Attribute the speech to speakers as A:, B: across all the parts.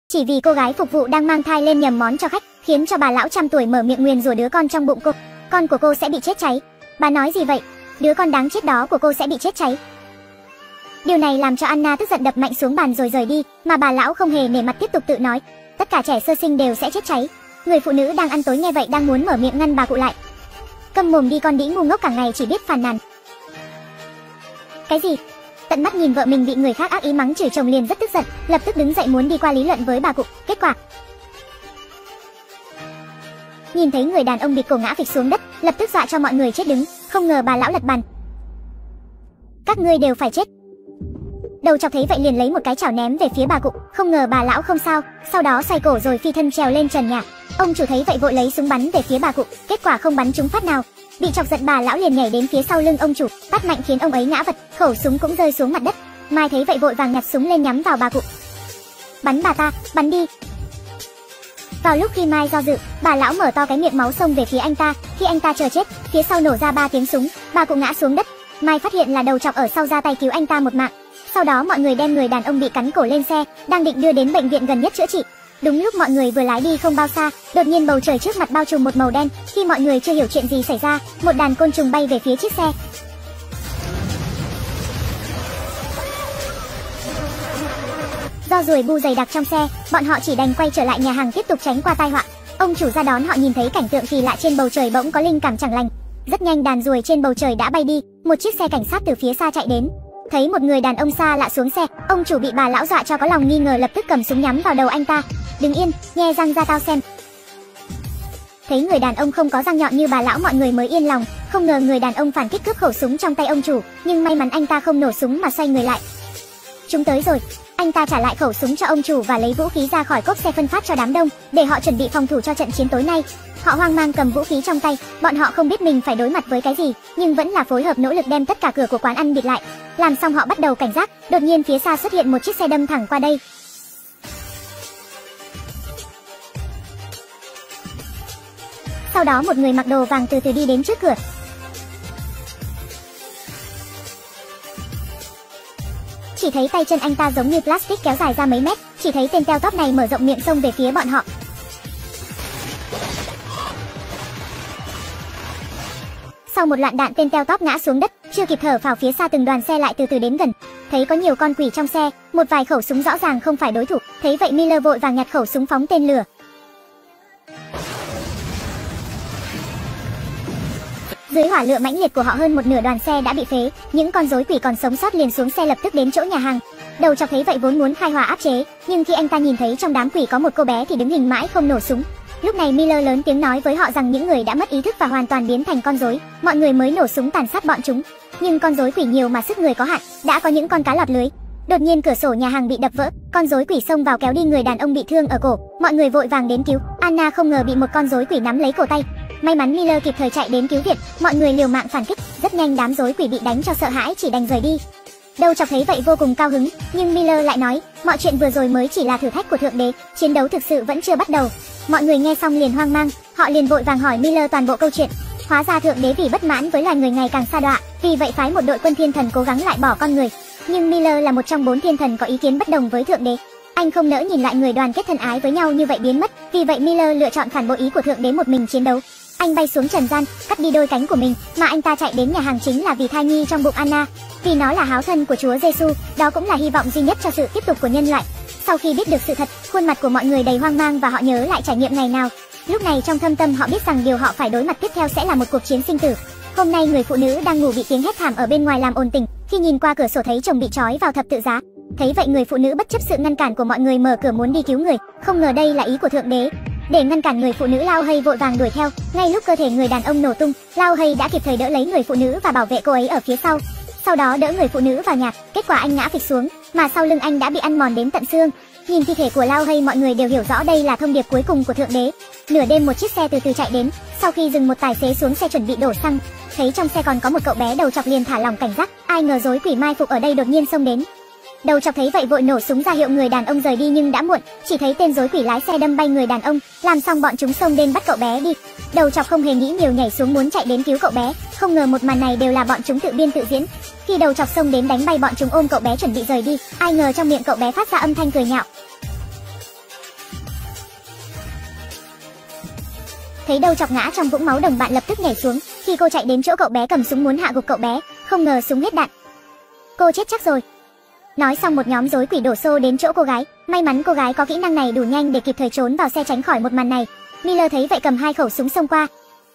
A: Chỉ vì cô gái phục vụ đang mang thai lên nhầm món cho khách, khiến cho bà lão trăm tuổi mở miệng nguyền rủa đứa con trong bụng cô. Con của cô sẽ bị chết cháy. Bà nói gì vậy? Đứa con đáng chết đó của cô sẽ bị chết cháy. Điều này làm cho Anna tức giận đập mạnh xuống bàn rồi rời đi, mà bà lão không hề nể mặt tiếp tục tự nói, tất cả trẻ sơ sinh đều sẽ chết cháy. Người phụ nữ đang ăn tối nghe vậy đang muốn mở miệng ngăn bà cụ lại. Câm mồm đi con đĩ ngu ngốc, cả ngày chỉ biết phàn nàn. Cái gì? Tận mắt nhìn vợ mình bị người khác ác ý mắng chửi chồng liền rất tức giận, lập tức đứng dậy muốn đi qua lý luận với bà cụ. Kết quả nhìn thấy người đàn ông bịt cổ ngã phịch xuống đất, lập tức dọa cho mọi người chết đứng. Không ngờ bà lão lật bàn. Các ngươi đều phải chết. Đầu chọc thấy vậy liền lấy một cái chảo ném về phía bà cụ. Không ngờ bà lão không sao, sau đó xoay cổ rồi phi thân trèo lên trần nhà. Ông chủ thấy vậy vội lấy súng bắn về phía bà cụ, kết quả không bắn trúng phát nào. Bị chọc giận bà lão liền nhảy đến phía sau lưng ông chủ, tát mạnh khiến ông ấy ngã vật, khẩu súng cũng rơi xuống mặt đất. Mai thấy vậy vội vàng nhặt súng lên nhắm vào bà cụ. Bắn bà ta, bắn đi. Vào lúc khi Mai do dự, bà lão mở to cái miệng máu xông về phía anh ta. Khi anh ta chờ chết, phía sau nổ ra 3 tiếng súng, bà cụ ngã xuống đất. Mai phát hiện là đầu chọc ở sau ra tay cứu anh ta một mạng. Sau đó mọi người đem người đàn ông bị cắn cổ lên xe, đang định đưa đến bệnh viện gần nhất chữa trị. Đúng lúc mọi người vừa lái đi không bao xa, đột nhiên bầu trời trước mặt bao trùm một màu đen. Khi mọi người chưa hiểu chuyện gì xảy ra, một đàn côn trùng bay về phía chiếc xe. Do ruồi bu dày đặc trong xe, bọn họ chỉ đành quay trở lại nhà hàng tiếp tục tránh qua tai họa. Ông chủ ra đón họ nhìn thấy cảnh tượng kỳ lạ trên bầu trời bỗng có linh cảm chẳng lành. Rất nhanh đàn ruồi trên bầu trời đã bay đi, một chiếc xe cảnh sát từ phía xa chạy đến. Thấy một người đàn ông xa lạ xuống xe, ông chủ bị bà lão dọa cho có lòng nghi ngờ, lập tức cầm súng nhắm vào đầu anh ta. Đứng yên, nhe răng ra tao xem. Thấy người đàn ông không có răng nhọn như bà lão, mọi người mới yên lòng. Không ngờ người đàn ông phản kích cướp khẩu súng trong tay ông chủ, nhưng may mắn anh ta không nổ súng mà xoay người lại. Chúng tới rồi. Anh ta trả lại khẩu súng cho ông chủ và lấy vũ khí ra khỏi cốp xe phân phát cho đám đông, để họ chuẩn bị phòng thủ cho trận chiến tối nay. Họ hoang mang cầm vũ khí trong tay, bọn họ không biết mình phải đối mặt với cái gì, nhưng vẫn là phối hợp nỗ lực đem tất cả cửa của quán ăn bịt lại. Làm xong họ bắt đầu cảnh giác, đột nhiên phía xa xuất hiện một chiếc xe đâm thẳng qua đây. Sau đó một người mặc đồ vàng từ từ đi đến trước cửa. Chỉ thấy tay chân anh ta giống như plastic kéo dài ra mấy mét, chỉ thấy tên teo tóp này mở rộng miệng xông về phía bọn họ. Sau một loạt đạn, tên teo tóp ngã xuống đất, chưa kịp thở phào, phía xa từng đoàn xe lại từ từ đến gần. Thấy có nhiều con quỷ trong xe, một vài khẩu súng rõ ràng không phải đối thủ. Thấy vậy Miller vội vàng nhặt khẩu súng phóng tên lửa. Dưới hỏa lửa mãnh liệt của họ, hơn một nửa đoàn xe đã bị phế. Những con rối quỷ còn sống sót liền xuống xe lập tức đến chỗ nhà hàng. Đầu chọc thấy vậy vốn muốn khai hỏa áp chế, nhưng khi anh ta nhìn thấy trong đám quỷ có một cô bé thì đứng hình mãi không nổ súng. Lúc này Miller lớn tiếng nói với họ rằng những người đã mất ý thức và hoàn toàn biến thành con rối, mọi người mới nổ súng tàn sát bọn chúng. Nhưng con rối quỷ nhiều mà sức người có hạn, đã có những con cá lọt lưới. Đột nhiên cửa sổ nhà hàng bị đập vỡ, con rối quỷ xông vào kéo đi người đàn ông bị thương ở cổ. Mọi người vội vàng đến cứu. Anna không ngờ bị một con rối quỷ nắm lấy cổ tay. May mắn Miller kịp thời chạy đến cứu viện, mọi người liều mạng phản kích. Rất nhanh đám rối quỷ bị đánh cho sợ hãi chỉ đành rời đi. Đầu chọc thấy vậy vô cùng cao hứng, nhưng Miller lại nói, mọi chuyện vừa rồi mới chỉ là thử thách của thượng đế, chiến đấu thực sự vẫn chưa bắt đầu. Mọi người nghe xong liền hoang mang, họ liền vội vàng hỏi Miller toàn bộ câu chuyện. Hóa ra thượng đế vì bất mãn với loài người ngày càng sa đọa, vì vậy phái một đội quân thiên thần cố gắng loại bỏ con người. Nhưng Miller là một trong 4 thiên thần có ý kiến bất đồng với thượng đế. Anh không nỡ nhìn lại người đoàn kết thân ái với nhau như vậy biến mất, vì vậy Miller lựa chọn phản bội ý của thượng đế, một mình chiến đấu. Anh bay xuống trần gian, cắt đi đôi cánh của mình, mà anh ta chạy đến nhà hàng chính là vì thai nhi trong bụng Anna, vì nó là háo thân của Chúa Giêsu, đó cũng là hy vọng duy nhất cho sự tiếp tục của nhân loại. Sau khi biết được sự thật, khuôn mặt của mọi người đầy hoang mang và họ nhớ lại trải nghiệm ngày nào. Lúc này trong thâm tâm họ biết rằng điều họ phải đối mặt tiếp theo sẽ là một cuộc chiến sinh tử. Hôm nay người phụ nữ đang ngủ bị tiếng hét thảm ở bên ngoài làm ồn tỉnh, khi nhìn qua cửa sổ thấy chồng bị trói vào thập tự giá. Thấy vậy người phụ nữ bất chấp sự ngăn cản của mọi người mở cửa muốn đi cứu người, không ngờ đây là ý của thượng đế. Để ngăn cản người phụ nữ, Lao Hay vội vàng đuổi theo. Ngay lúc cơ thể người đàn ông nổ tung, Lao Hay đã kịp thời đỡ lấy người phụ nữ và bảo vệ cô ấy ở phía sau. Sau đó đỡ người phụ nữ vào nhà, kết quả anh ngã phịch xuống, mà sau lưng anh đã bị ăn mòn đến tận xương. Nhìn thi thể của Lao Hay, mọi người đều hiểu rõ đây là thông điệp cuối cùng của thượng đế. Nửa đêm một chiếc xe từ từ chạy đến, sau khi dừng một tài xế xuống xe chuẩn bị đổ xăng. Thấy trong xe còn có một cậu bé, đầu chọc liền thả lỏng cảnh giác, ai ngờ rối quỷ mai phục ở đây đột nhiên xông đến. Đầu chọc thấy vậy vội nổ súng ra hiệu người đàn ông rời đi, nhưng đã muộn, chỉ thấy tên rối quỷ lái xe đâm bay người đàn ông. Làm xong bọn chúng xông đến bắt cậu bé đi. Đầu chọc không hề nghĩ nhiều, nhảy xuống muốn chạy đến cứu cậu bé, không ngờ một màn này đều là bọn chúng tự biên tự diễn. Khi đầu chọc xông đến đánh bay bọn chúng, ôm cậu bé chuẩn bị rời đi, ai ngờ trong miệng cậu bé phát ra âm thanh cười nhạo. thấy Đầu Chọc ngã trong vũng máu, đồng bạn lập tức nhảy xuống. Khi cô chạy đến chỗ cậu bé cầm súng muốn hạ gục cậu bé, không ngờ súng hết đạn. Cô chết chắc rồi. Nói xong một nhóm rối quỷ đổ xô đến chỗ cô gái. May mắn cô gái có kỹ năng này đủ nhanh để kịp thời trốn vào xe tránh khỏi một màn này. Miller thấy vậy cầm 2 khẩu súng xông qua.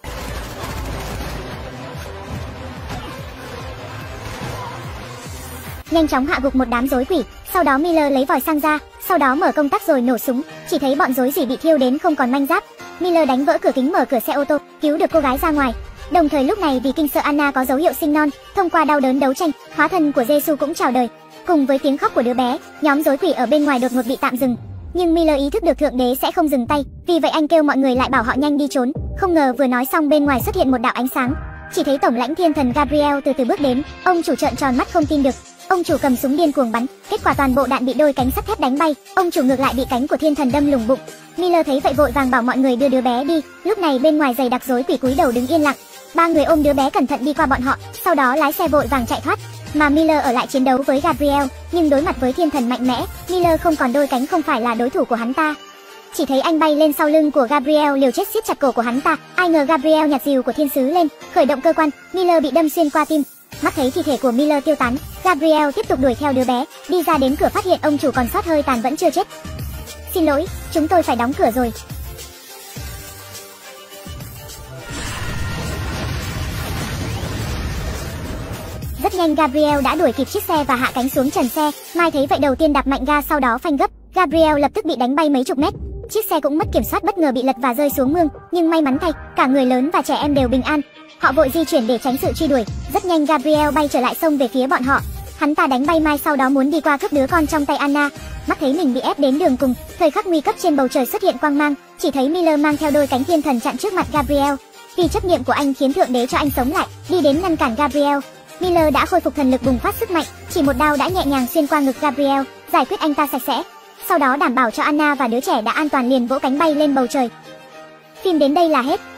A: Nhanh chóng hạ gục một đám rối quỷ. Sau đó Miller lấy vòi xăng ra, sau đó mở công tắc rồi nổ súng. Chỉ thấy bọn rối quỷ bị thiêu đến không còn manh giáp. Miller đánh vỡ cửa kính, mở cửa xe ô tô, cứu được cô gái ra ngoài. Đồng thời lúc này vì kinh sợ Anna có dấu hiệu sinh non, thông qua đau đớn đấu tranh, hóa thân của Giêsu cũng chào đời. Cùng với tiếng khóc của đứa bé, nhóm rối quỷ ở bên ngoài đột ngột bị tạm dừng. Nhưng Miller ý thức được Thượng Đế sẽ không dừng tay, vì vậy anh kêu mọi người lại bảo họ nhanh đi trốn. Không ngờ vừa nói xong bên ngoài xuất hiện một đạo ánh sáng. Chỉ thấy Tổng lãnh Thiên Thần Gabriel từ từ bước đến. Ông chủ trợn tròn mắt không tin được. Ông chủ cầm súng điên cuồng bắn, kết quả toàn bộ đạn bị đôi cánh sắt thép đánh bay. Ông chủ ngược lại bị cánh của Thiên Thần đâm lủng bụng. Miller thấy vậy vội vàng bảo mọi người đưa đứa bé đi. Lúc này bên ngoài dày đặc rối quỷ cúi đầu đứng yên lặng. 3 người ôm đứa bé cẩn thận đi qua bọn họ, sau đó lái xe vội vàng chạy thoát. Mà Miller ở lại chiến đấu với Gabriel, nhưng đối mặt với Thiên Thần mạnh mẽ, Miller không còn đôi cánh, không phải là đối thủ của hắn ta. Chỉ thấy anh bay lên sau lưng của Gabriel liều chết siết chặt cổ của hắn ta. Ai ngờ Gabriel nhặt rìu của thiên sứ lên, khởi động cơ quan, Miller bị đâm xuyên qua tim. Mắt thấy thi thể của Miller tiêu tán, Gabriel tiếp tục đuổi theo đứa bé, đi ra đến cửa phát hiện ông chủ còn sót hơi tàn vẫn chưa chết. Xin lỗi, chúng tôi phải đóng cửa rồi. Rất nhanh Gabriel đã đuổi kịp chiếc xe và hạ cánh xuống trần xe. Mai thấy vậy đầu tiên đạp mạnh ga, sau đó phanh gấp. Gabriel lập tức bị đánh bay mấy chục mét. Chiếc xe cũng mất kiểm soát, bất ngờ bị lật và rơi xuống mương. Nhưng may mắn thay, cả người lớn và trẻ em đều bình an. Họ vội di chuyển để tránh sự truy đuổi. Rất nhanh Gabriel bay trở lại sông về phía bọn họ. Hắn ta đánh bay Mai, sau đó muốn đi qua cướp đứa con trong tay Anna. Mắt thấy mình bị ép đến đường cùng, thời khắc nguy cấp trên bầu trời xuất hiện quang mang. Chỉ thấy Miller mang theo đôi cánh thiên thần chặn trước mặt Gabriel. Vì chấp niệm của anh khiến Thượng Đế cho anh sống lại, đi đến ngăn cản Gabriel. Miller đã khôi phục thần lực, bùng phát sức mạnh, chỉ một đao đã nhẹ nhàng xuyên qua ngực Gabriel, giải quyết anh ta sạch sẽ. Sau đó đảm bảo cho Anna và đứa trẻ đã an toàn, liền vỗ cánh bay lên bầu trời. Phim đến đây là hết.